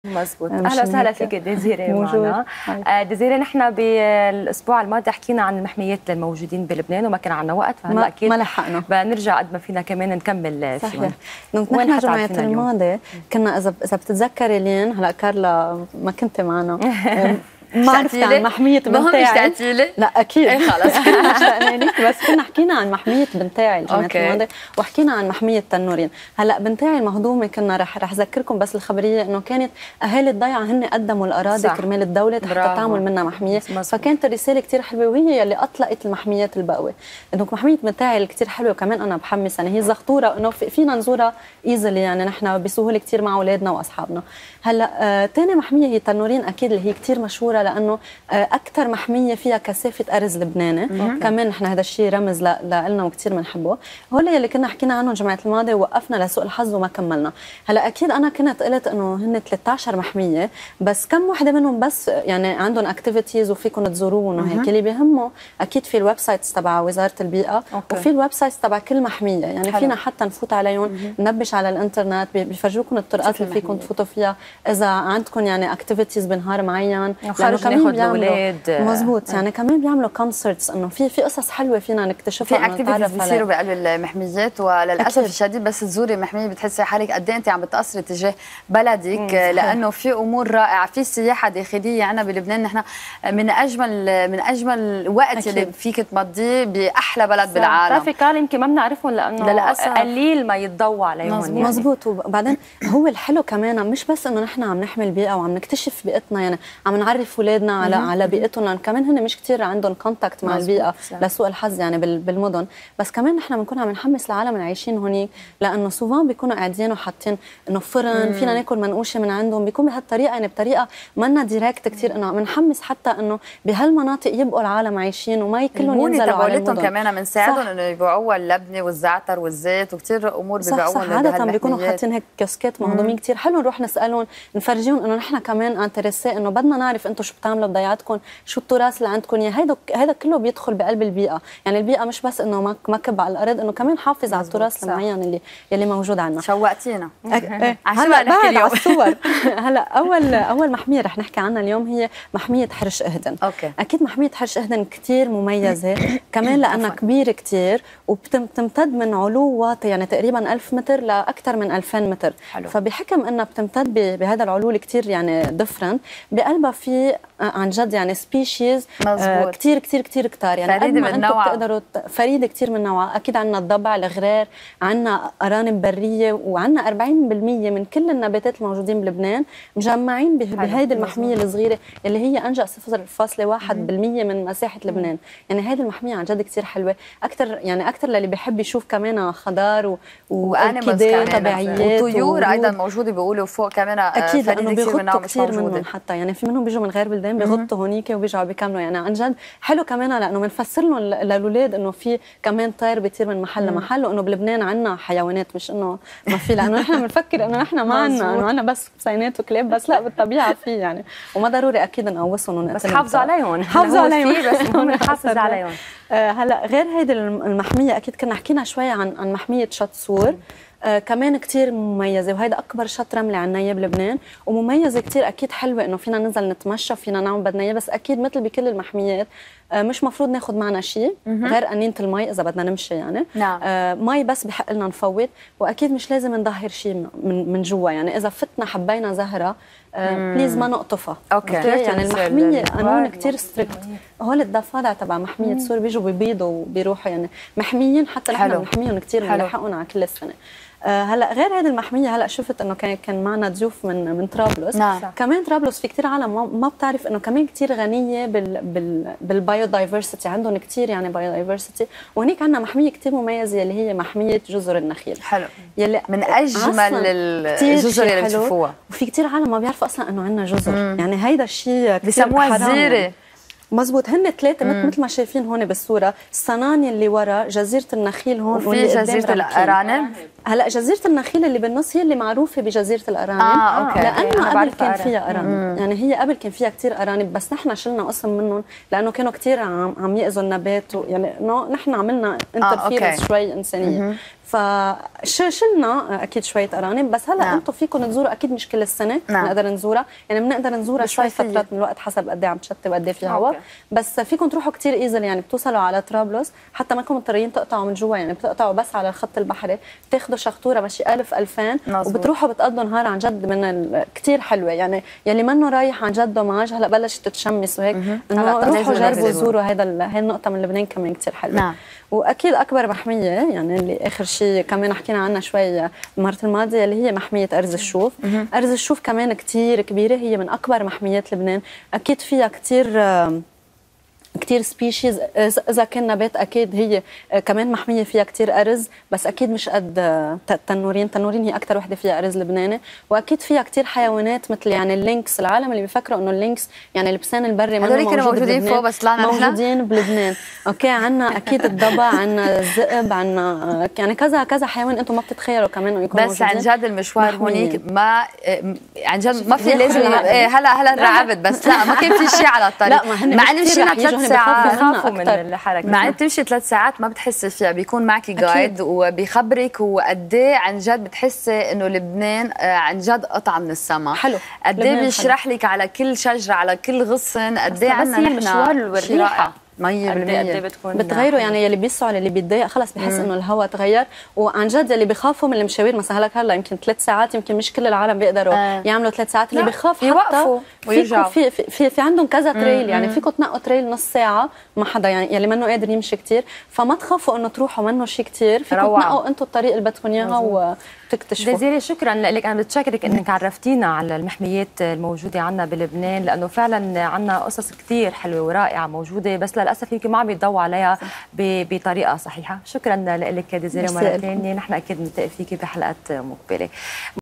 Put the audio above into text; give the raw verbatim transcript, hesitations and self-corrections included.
مزبوط. اهلا وسهلا فيك ديزيري معنا. ديزيري، نحن بالاسبوع الماضي حكينا عن المحميات الموجودين بلبنان وما كان عندنا وقت، فهلا اكيد ما لحقنا بنرجع قد ما فينا كمان نكمل فيهم. نحن جمعة الماضي كنا اذا اذا بتتذكري لين هلا كارلا ما كنت معنا ما عرفت عن محمية بنتاعي. اشتقتي لي؟ لا اكيد ايه خلص اشتقنا لك، بس كنا حكينا عن محمية بنتاعي الجمعة الماضي وحكينا عن محمية تنورين. هلا بنتاعي المهضومة كنا رح رح اذكركم بس الخبرية انه كانت اهالي الضيعة هن قدموا الاراضي كرمال الدولة حتى تعمل منها محمية، فكانت الرسالة كثير حلوة وهي اللي اطلقت المحميات البقوة. انه محمية بنتاعي اللي كثير حلوة وكمان انا بحمس، يعني هي زغطورة انه فينا نزورها ايزلي، يعني نحن بسهولة كثير مع اولادنا واصحابنا. هلا ثاني آه محمية هي تنورين، اكيد اللي هي كثير مشهورة لانه اكثر محميه فيها كثافه ارز لبناني، كمان نحن هذا الشيء رمز لنا وكثير بنحبه. هول اللي كنا حكينا عنهم جمعه الماضي ووقفنا لسوء الحظ وما كملنا. هلا اكيد انا كنت قلت انه هن ثلاثة عشر محميه، بس كم وحده منهم بس يعني عندهم اكتيفيتيز وفيكم تزوروهم وهيك. اللي بيهمه اكيد في الويب سايتس تبع وزاره البيئه أوكي. وفي الويب سايتس تبع كل محميه، يعني حلو. فينا حتى نفوت عليهم ننبش على الانترنت، بيفرجوكم الطرقات اللي فيكم تفوتوا فيها اذا عندكم يعني اكتيفيتيز بنهار معين، لانه كمان بيعملوا مزبوط آه. يعني كمان بيعملوا كونسرتس، انه في في قصص حلوه فينا نكتشفها. في اكتيفيتيز بيصيروا بقلب المحميات، وللاسف أكيد. الشديد بس تزوري محميه بتحسي حالك قد ايه انت عم بتاثري تجاه بلدك، لانه في امور رائعه، في سياحه داخليه عندنا بلبنان. نحن من اجمل من اجمل الوقت اللي فيك تمضيه باحلى بلد صح. بالعالم. بتعرفي كان يمكن ما بنعرفهم لانه للاسف قليل ما يتضوى عليهم. مزبوط, يعني. مزبوط. وبعدين هو الحلو كمان مش بس انه نحن عم نحمي بيئه وعم نكتشف بيئتنا، يعني عم نعرف اولادنا على على بيئتهم، لان كمان هن مش كثير عندهم كونتاكت مع البيئه لسوء الحظ يعني بالمدن. بس كمان نحن بنكون عم نحمس العالم اللي عايشين هونيك، لانه سوفان بيكونوا قاعدين وحاطين انه فرن مم. فينا ناكل منقوشه من عندهم، بيكون بهالطريقه يعني بطريقه منا دايركت كثير، انه بنحمس حتى انه بهالمناطق يبقوا العالم عايشين وما كلهم ينزلوا على المدن. كمان بنساعدهم انه يبيعوا اللبنه والزعتر والزيت وكثير امور بيبيعوهم. صح عاده بيكونوا حاطين هيك كاسكيت مهضومين كثير حلو، نروح نسالهم نفرجيهم انه نحن كمان انتريسي، انه بدنا نعرف انتم شو بتعملوا بضيعتكم، شو التراث اللي عندكم. يعني هيدا هيدا كله بيدخل بقلب البيئه، يعني البيئه مش بس انه ما كب على الارض، انه كمان حافظ على التراث المعين اللي اللي موجود عندنا. شوقتينا هلا بعد على الصور. هلا اول اول محميه رح نحكي عنها اليوم هي محميه حرش اهدن. أوكي. اكيد محميه حرش اهدن كثير مميزه كمان لانها كبيره كثير وبتمتد من علو واطي، يعني تقريبا ألف متر لاكثر من ألفين متر. حلو. فبحكم انها بتمتد بهذا العلو كثير يعني ديفرنت، بقلبها في عن جد يعني سبيشيز آه كثير كثير كثير كتار، يعني فريده من نوعها، بتقدروا فريده كثير من نوعها. اكيد عندنا الضبع، الغرار، عندنا ارانب بريه، وعندنا أربعين بالمئة من كل النباتات الموجودين بلبنان مجمعين بهيدي المحميه الصغيره اللي هي انجا صفر فاصلة واحد بالمئة من مساحه لبنان. يعني هيدي المحميه عن جد كثير حلوه، اكثر يعني اكثر للي بيحب يشوف كمان خضار وانيمالز طبيعيات وطيور ايضا موجوده بيقولوا فوق كمان. اكيد لانه بيغطوا كثير منهم، حتى يعني في منهم بيجوا من غير بلدان بيغطوا هونيك وبيرجعوا بيكملوا. يعني عن جد حلو كمان لانه بنفسر لهم للاولاد انه في كمان طير بيطير من محل لمحل، وانه بلبنان عندنا حيوانات، مش انه ما في، لانه نحن بنفكر انه نحن ما عندنا، انه عندنا بس بسينات وكلاب بس، لا بالطبيعه في يعني، وما ضروري اكيد نقوصهم ونقتلهم، بس حافظوا عليهم حافظوا عليهم بس هون نحافظ عليهم. آه هلا غير هيدي المحميه اكيد كنا حكينا شوي عن عن محميه شط سور. آه كمان كثير مميزه، وهيدا اكبر شط رملي عنا اياه بلبنان، ومميزه كثير. اكيد حلوه انه فينا ننزل نتمشى، فينا نعمل بدنا اياه، بس اكيد مثل بكل المحميات آه مش مفروض ناخذ معنا شيء غير قنينه المي اذا بدنا نمشي يعني. نعم. آه مي بس بحق لنا نفوت، واكيد مش لازم نظهر شيء من من جوا، يعني اذا فتنا حبينا زهره آه بليز ما نقطفها. اوكي. يعني المحميه قانون كثير ستريكت. هول الضفادع تبع محميه سور بيجوا ببيضوا وبيروحوا، يعني محميين حتى نحن بنحميهم كثير، بنلحقهم على كل السنه. آه هلا غير هذه المحميه، هلا شفت انه كان كان معنا ضيوف من من طرابلس. نعم. كمان طرابلس في كثير عالم ما بتعرف انه كمان كثير غنيه بال بال بالبايو دايفرسيتي، عندهم كثير يعني بايو دايفرسيتي، وهنيك عندنا محميه كثير مميزه اللي هي محميه جزر النخيل. حلو. يلي من اجمل الجزر اللي بتشوفوها، وفي كثير عالم ما بيعرفوا اصلا انه عندنا جزر. مم. يعني هيدا الشيء بسموها جزيره. مزبوط، هن ثلاثه مثل ما شايفين هون بالصوره، الصناني اللي ورا، جزيره النخيل هون، وفي جزيره الارانب هلا جزيره النخيل اللي بالنص هي اللي معروفه بجزيره الارانب. اه اوكي لانه قبل كان فيها ارانب، يعني هي قبل كان فيها كثير ارانب، بس نحن شلنا قسم منهم لانه كانوا كثير عم, عم ياذوا النبات، يعني نحن عملنا انترفيرنس آه شوي انسانيه، فشلنا اكيد شويه ارانب. بس هلا نعم. انتم فيكم تزوروا، اكيد مش كل السنه نعم. نقدر نزورها، يعني بنقدر نزورها شوي فترات من الوقت حسب قد ايه عم تشتي وقد ايه في هواء، بس فيكم تروحوا كثير ايزل، يعني بتوصلوا على طرابلس حتى ما انكم مضطرين تقطعوا من جوا، يعني بتقطعوا بس على الخط البحري، بتاخذوا شخطوره ماشي ألف ألفين وبتروحوا بتقضوا نهار عن جد من كثير حلوه، يعني يلي منه رايح عن جد معاج هلا بلشت تتشمس وهيك، انه روحوا جربوا زوروا هذا هي النقطه من لبنان كمان كثير حلوه. نعم. واكيد اكبر محميه يعني اللي اخر شيء كمان حكينا عنها شوي المره الماضيه اللي هي محميه ارز الشوف. ارز الشوف كمان كثير كبيره، هي من اكبر محميات لبنان، اكيد فيها كثير كثير سبيشيز، اذا كان نبات اكيد هي كمان محميه فيها كثير ارز، بس اكيد مش قد تنورين. تنورين هي اكثر وحده فيها ارز لبناني، واكيد فيها كثير حيوانات مثل يعني اللينكس. العالم اللي بيفكروا انه اللينكس يعني اللبسان البري ما موجود موجودين فوق، بس طلعنا موجودين بلبنان. اوكي عندنا اكيد الضبع، عندنا الذئب، عندنا يعني كذا كذا حيوان انتم ما بتتخيلوا كمان انه يكونوا بس موجودين. عن جد المشوار هونيك ما عن جد ما في لازم هلا هلا رعبت، بس لا ما كان في شيء على الطريق، مع انه مشينا ثلاث ساعات بخافوا من الحركه، مع انه بتمشي ثلاث ساعات ما بتحسي فيها، بيكون معك جايد وبيخبرك، وقد ايه عن جد بتحسي انه لبنان عن جد قطعه من السماء. حلو. قد ايه بيشرح لك على كل شجره على كل غصن، قد ايه عندنا نحن المشوار والريحه مية بالمية بتغيروا، يعني يلي بيسعوا يلي بيتضايق خلص بحس انه الهواء تغير. وعن جد يلي بيخافوا من المشاوير مثلا هلك هلا يمكن ثلاث ساعات، يمكن مش كل العالم بيقدروا آه. يعملوا ثلاث ساعات، اللي بيخاف يوقفوا ويرجعوا في في, في في عندهم كذا تريل، يعني فيكم تنقوا تريل نص ساعه ما حدا يعني يلي منه قادر يمشي كثير، فما تخافوا انه تروحوا منه شيء كثير، فيكم تنقوا انتم الطريق اللي بدكم اياها وتكتشفوا. دزيرة شكرا لك، انا بتشكرك انك عرفتينا على المحميات الموجوده عندنا بلبنان، لانه فعلا عندنا قصص كثير حلوه ورائعه موجوده، بس للاسف يمكن ما عم يتضوى عليها بطريقه صحيحه. شكرا لك دزيرة مره ثانيه، نحن اكيد بنلتقي فيكي بحلقات مقبله.